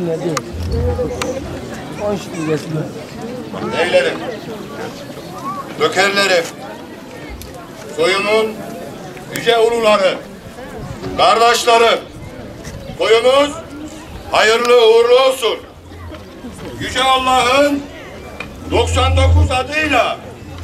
Beylerim, nökerlerim, soyumun yüce uluları, kardeşlerim, toyumuz hayırlı uğurlu olsun. Yüce Allah'ın 99 adıyla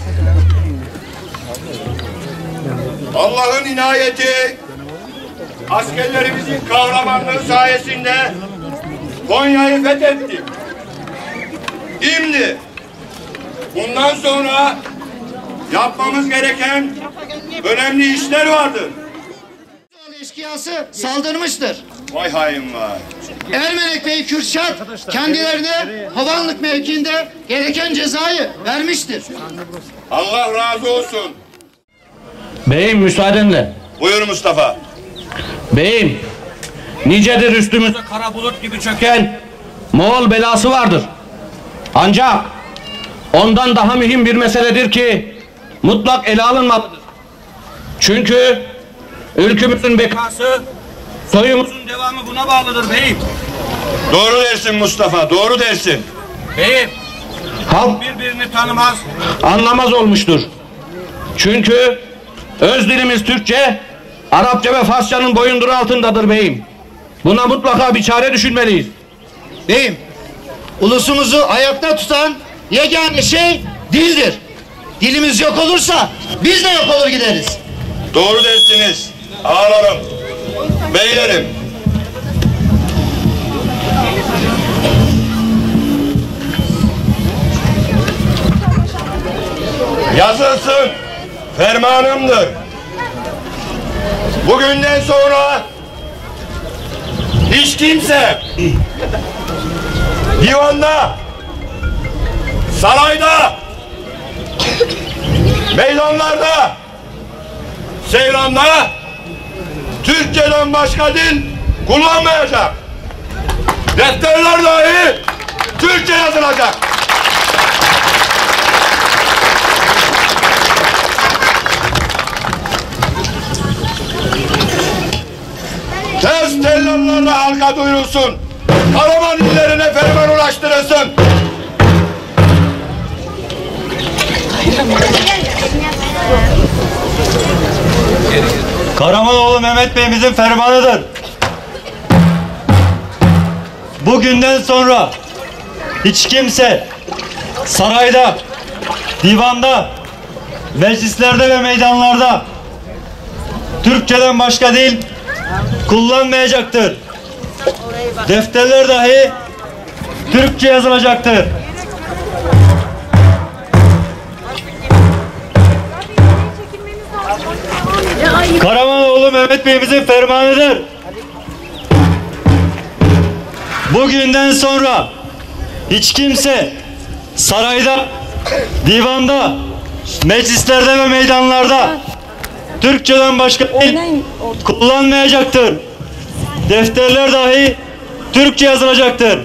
Allah'ın inayeti, askerlerimizin kahramanlığı sayesinde Konya'yı fethettik. Şimdi bundan sonra yapmamız gereken önemli işler vardır. Eşkıyası saldırmıştır. Vay hain vay. Ermenek Bey Kürşat kendilerine havanlık mevkiinde gereken cezayı vermiştir. Allah razı olsun. Beyim müsaadenle. Buyur Mustafa. Beyim, nicedir üstümüze kara bulut gibi çöken Moğol belası vardır. Ancak ondan daha mühim bir meseledir ki mutlak ele alınmalıdır. Çünkü ülkümüzün bekası, soyumuzun devamı buna bağlıdır beyim. Doğru dersin Mustafa, doğru dersin. Beyim, halk birbirini tanımaz, anlamaz olmuştur. Çünkü öz dilimiz Türkçe, Arapça ve Farsçanın boyunduruğu altındadır beyim. Buna mutlaka bir çare düşünmeliyiz. Beyim, ulusumuzu ayakta tutan yegane şey dildir. Dilimiz yok olursa biz de yok olur gideriz. Doğru dersiniz. Ağlarım. Beylerim. Yazılsın. Fermanımdır. Bugünden sonra hiç kimse divanda, sarayda, meydanlarda, seyranda Türkçeden başka dil kullanmayacak. Defterler dahi Türkçe yazılacak. Tez tellallarla halka duyurulsun. Karaman illerine ferman ulaştırılsın. Karamanoğlu Mehmet Bey'imizin fermanıdır. Bugünden sonra hiç kimse sarayda, divanda, meclislerde ve meydanlarda Türkçeden başka dil kullanmayacaktır. Defterler dahi Türkçe yazılacaktır. Karamanoğlu Mehmet Bey'imizin fermanıdır. Bugünden sonra hiç kimse sarayda, divanda, meclislerde ve meydanlarda Türkçeden başka dil kullanmayacaktır. Defterler dahi Türkçe yazılacaktır.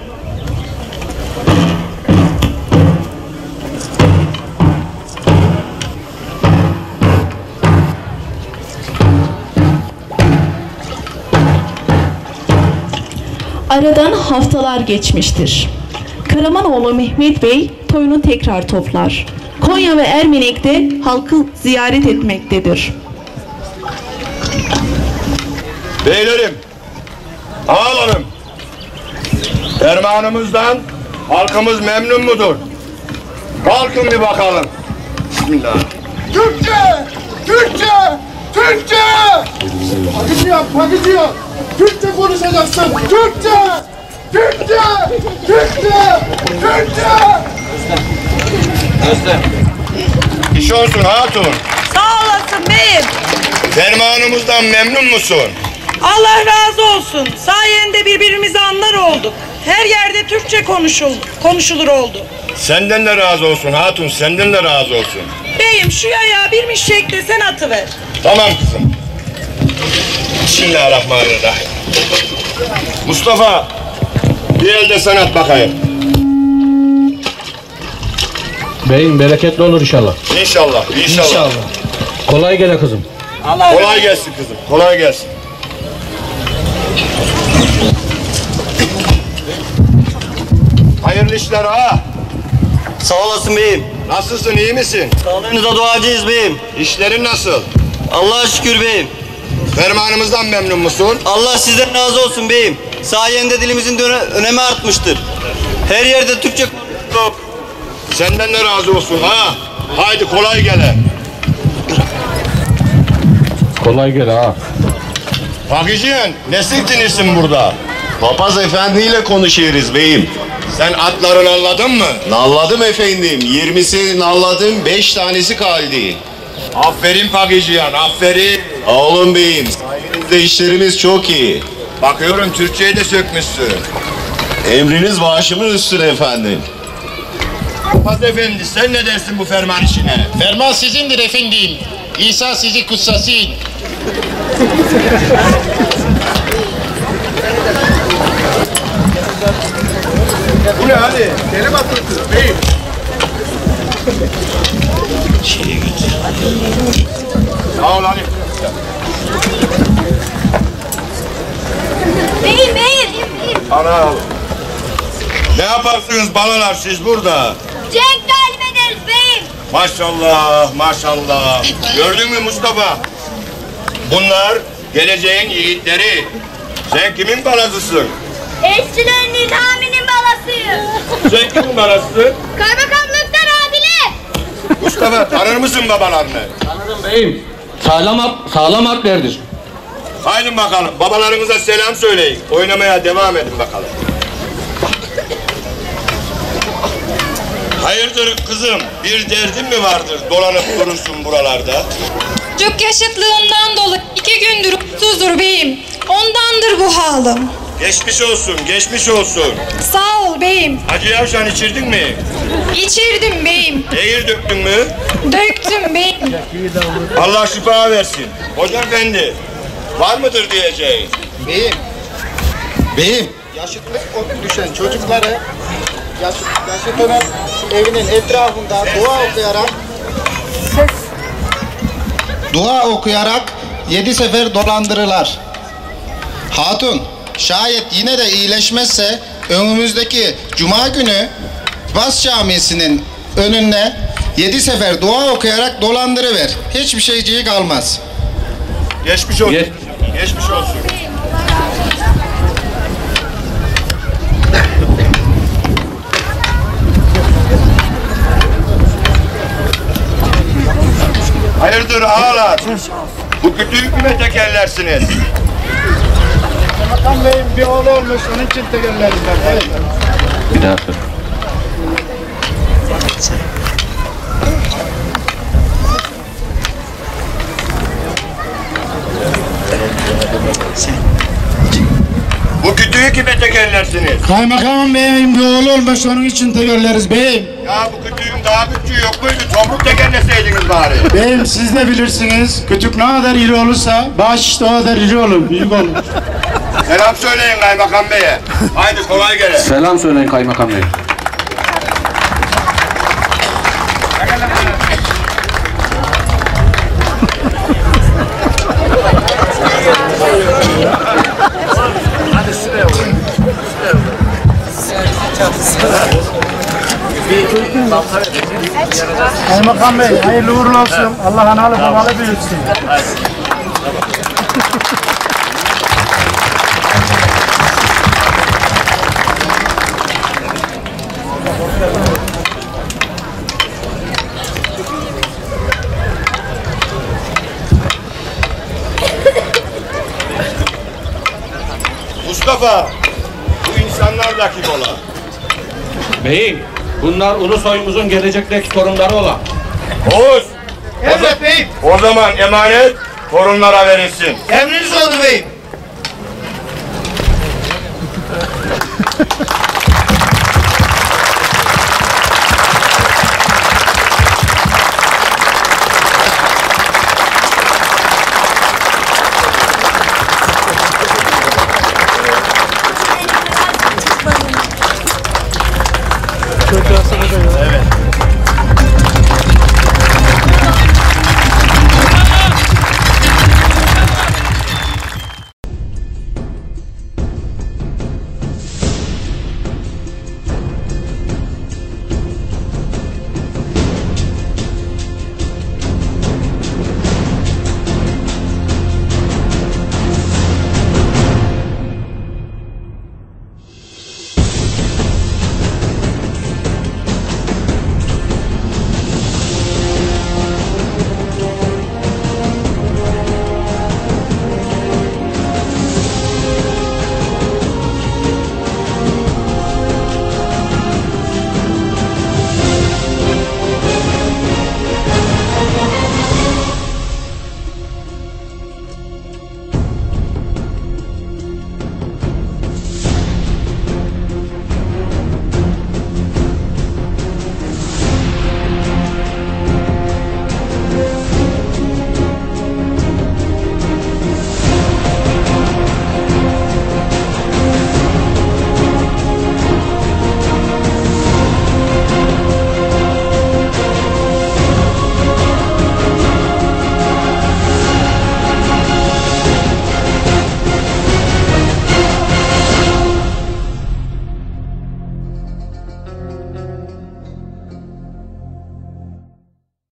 Aradan haftalar geçmiştir. Karamanoğlu Mehmet Bey toyunu tekrar toplar. Konya ve Ermenek'te halkı ziyaret etmektedir. Beylerim, ağalarım, fermanımızdan halkımız memnun mudur? Kalkın bir bakalım. Bismillah. Türkçe! Türkçe! Türkçe! Pakıcı yap, pakıcı yap. Türkçe konuşacaksın. Türkçe! Türkçe! Türkçe! Türkçe! İş olsun hatun. Sağ olasın beyim. Fermanımızdan memnun musun? Allah razı olsun. Sayende birbirimizi anlar olduk. Her yerde Türkçe konuşulur oldu. Senden de razı olsun hatun, senden de razı olsun. Beyim şu yayağı bir mişek sen atıver. Tamam kızım. Bismillahirrahmanirrahim. Mustafa, bir elde sanat bakayım. Beyim bereketli olur inşallah. İnşallah, inşallah. Kolay gele kızım. Kolay gelsin kızım, kolay gelsin. Hayırlı işler ha. Sağ olasın beyim. Nasılsın, iyi misin? Sağlığınıza duacıyız beyim. İşlerin nasıl? Allah'a şükür beyim. Fermanımızdan memnun musun? Allah sizden razı olsun beyim. Sayende dilimizin önemi artmıştır. Her yerde Türkçe konuşuyoruz. Senden de razı olsun ha. Haydi kolay gele. Kolay gel ha. Fakiciyen, ne siltinirsin burada? Papaz efendiyle konuşuyoruz beyim. Sen atların anladın mı? Nalladım efendim. 20'si nalladım, 5 tanesi kaldı. Aferin Fakiciyen, aferin. Oğlum beyim, sayenizde işlerimiz çok iyi. Bakıyorum Türkçeyi de sökmüşsün. Emriniz başımın üstüne efendim. Papaz efendi, sen ne dersin bu ferman işine? Ferman sizindir efendim. İsa sizi kutsasın. Bu ne hadi? Benim atıldı. Beyim. Sağ ol Ali. Beyim. Ana. Ne yaparsınız balalar siz burada? Cenk galip ederiz beyim. Maşallah, maşallah. Gördün mü Mustafa? Bunlar geleceğin yiğitleri. Sen kimin balasısın? Eşçilerin nizaminin balasıyım. Sen kimin balasısın? Kaymakamlıktan adile. Mustafa, tanır mısın babalarını? Tanırım beyim. Sağlam harplerdir. Haydi bakalım, babalarınıza selam söyleyin. Oynamaya devam edin bakalım. Hayırdır kızım, bir derdin mi vardır dolanıp durursun buralarda? Çok yaşıtlığından dolayı 2 gündür mutsuzdur beyim. Ondandır bu halim. Geçmiş olsun, geçmiş olsun. Sağ ol beyim. Hacı Yavşan içirdin mi? İçirdim beyim. Eğir döktün mü? Döktüm beyim. Allah şifa versin. Hoca efendi, var mıdır diyeceğin? Beyim. Yaşıtlık düşen çocukları yaşıtının evinin etrafında dua okuyarak 7 sefer dolandırırlar. Hatun, şayet yine de iyileşmezse önümüzdeki cuma günü Bas Camisi'nin önüne 7 sefer dua okuyarak dolandırıver. Hiçbir şeyciği kalmaz. Geçmiş olsun. Geçmiş olsun. Hayırdır ağalar? Bu kütüğü kime tekerlersiniz? Bakan Bey'in bir oğlu olmuş, onun için tekerlerimden. Evet. Bir daha sor. Bu kütüğü kime tekerlersiniz? Kaymakam Bey'in bir oğlu olmuş, onun için tekerleriz beyim. Ya bu kütüğün daha küçüğü yok muydu? Tomruk tekerleseydiniz bari. Beyim siz de bilirsiniz, kütük ne kadar iri olursa bahşiş de o kadar iri olur, büyük olur. Selam söyleyin Kaymakam Bey'e. Haydi kolay gelin. Selam söyleyin kaymakam bey. Kaymakam Bey, hayırlı uğurlu olsun. Allah analı babalı büyütsün. Mustafa, bu insanlar da kim ola? Beyim, bunlar Ulusoy'umuzun gelecekteki torunları olan. Oğuz, Evet beyim. o zaman emanet torunlara verilsin. Emriniz oldu beyim.